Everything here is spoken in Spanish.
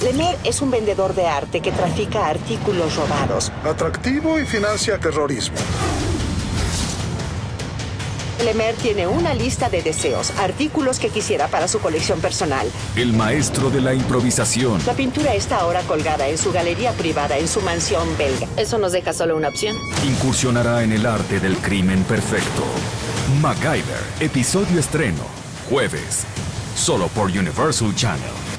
Lemaire es un vendedor de arte que trafica artículos robados. Atractivo y financia terrorismo. Lemaire tiene una lista de deseos, artículos que quisiera para su colección personal. El maestro de la improvisación. La pintura está ahora colgada en su galería privada en su mansión belga. Eso nos deja solo una opción. Incursionará en el arte del crimen perfecto. MacGyver, episodio estreno, jueves, solo por Universal Channel.